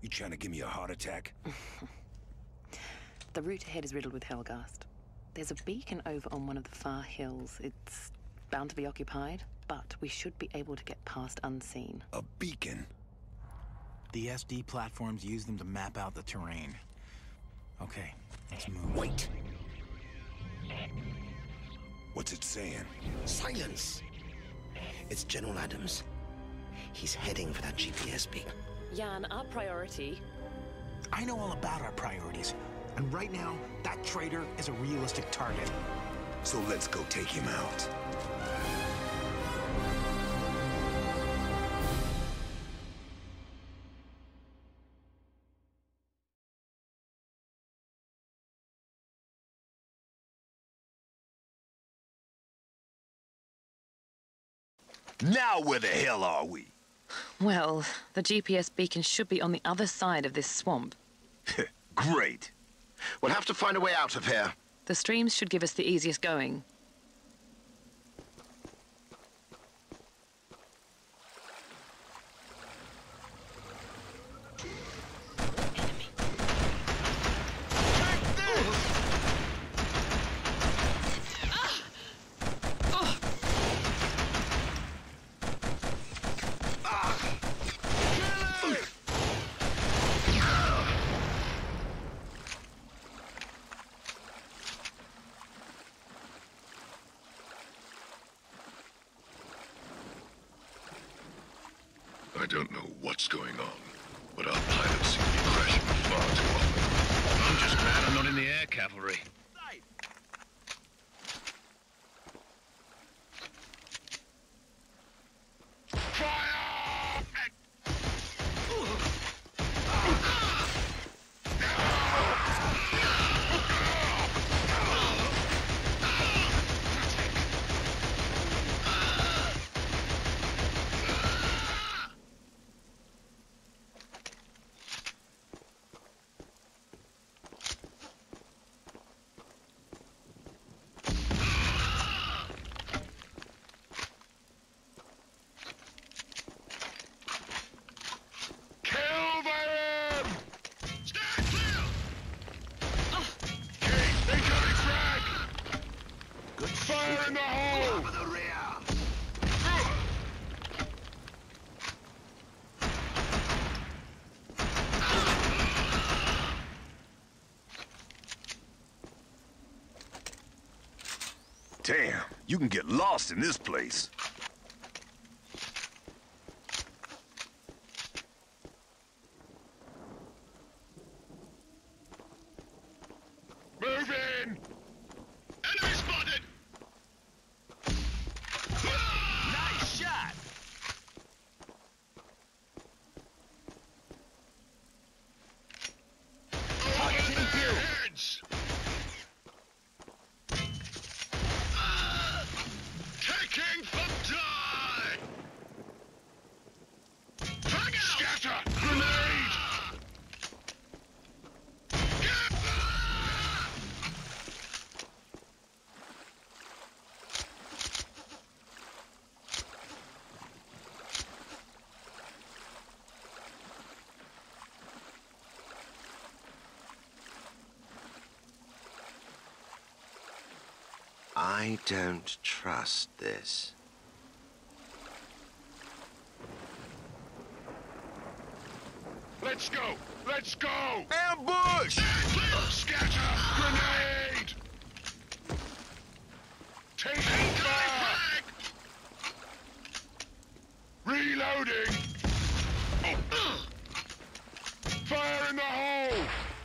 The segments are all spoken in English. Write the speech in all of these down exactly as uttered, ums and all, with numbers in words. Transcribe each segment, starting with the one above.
You trying to give me a heart attack? The route ahead is riddled with Helghast. There's a beacon over on one of the far hills. It's bound to be occupied, but we should be able to get past unseen. A beacon? The S D platforms use them to map out the terrain. Okay, let's move. Wait! What's it saying? Silence! It's General Adams. He's heading for that G P S beacon. Jan, our priority... I know all about our priorities. And right now, that traitor is a realistic target. So let's go take him out. Now where the hell are we? Well, the G P S beacon should be on the other side of this swamp. Great. We'll have to find a way out of here. The streams should give us the easiest going. I don't know what's going on, but our pilots seem to be crashing far too often. I'm just glad I'm not in the air cavalry. Fire in the hole! Over the rear! Damn, you can get lost in this place. Move in! Enemy spotted! Nice shot! Target in view! Heads! Taking for die! Target! Scatter! Grenade! I don't trust this. Let's go! Let's go! Ambush! Scatter! Grenade! Taking fire! Reloading! Fire in the hole!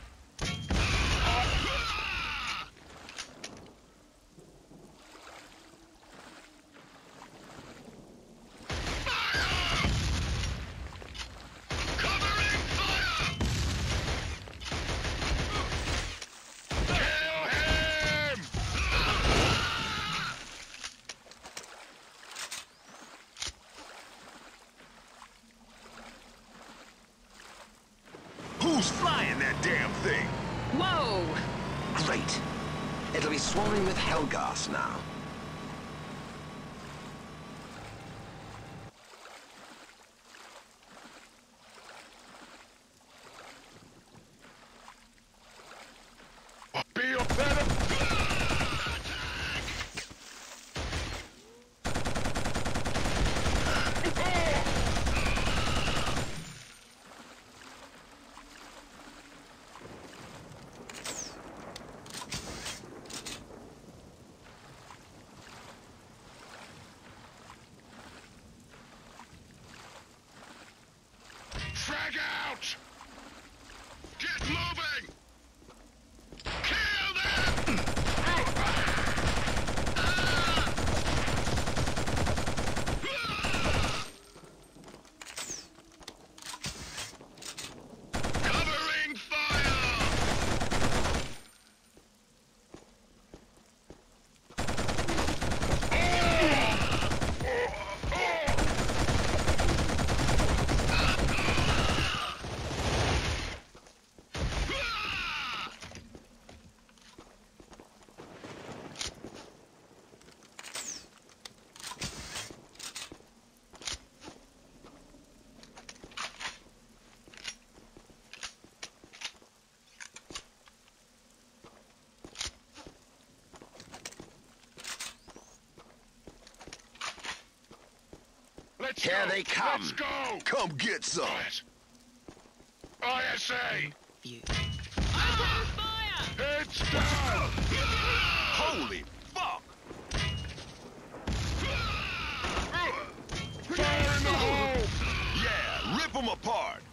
Who's flying that damn thing? Whoa! Great. It'll be swarming with Helghast now. Let's Here go. they come. Let's go. Come get some. Quiet. I S A. You. Heads down. Holy fuck! Fire in the hole. Yeah, rip them apart.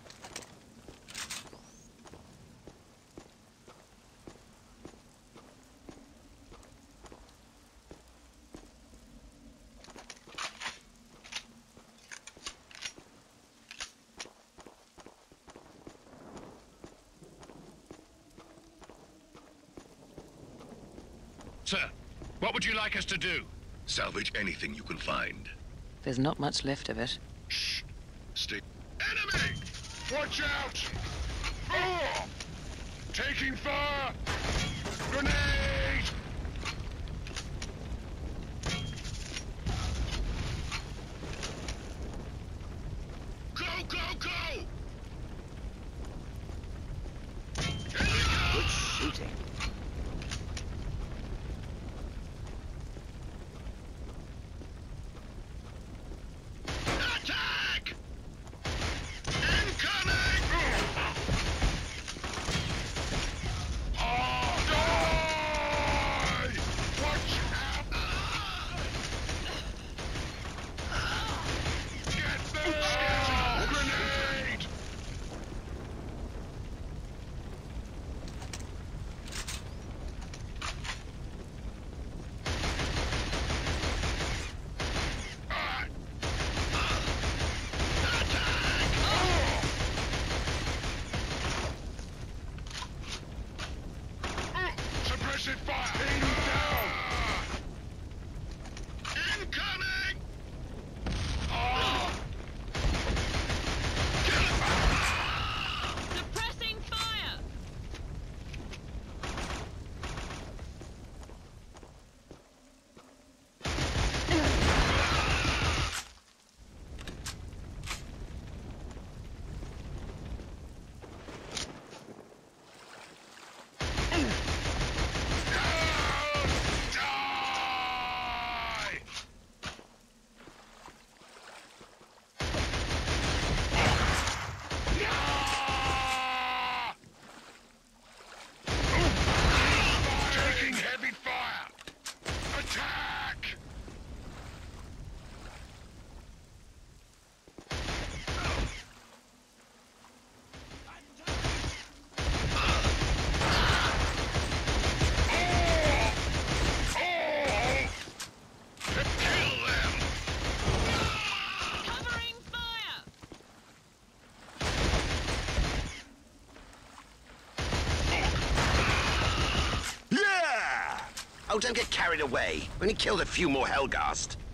Sir, what would you like us to do? Salvage anything you can find. There's not much left of it. Shh. Stay. Enemy! Watch out! Oh! Taking fire! Grenade! Go, go, go! Here we go! Good shooting. Attack! Incoming! Oh, die! Watch out! Get there! Grenade! Ah! Suppressive fire! Aim down! Incoming! Oh! Suppressing fire! Die! Yeah! Taking heavy fire! Attack! Oh! Kill them! Covering fire! Yeah! Oh, don't get carried away. We only killed a few more Helghast.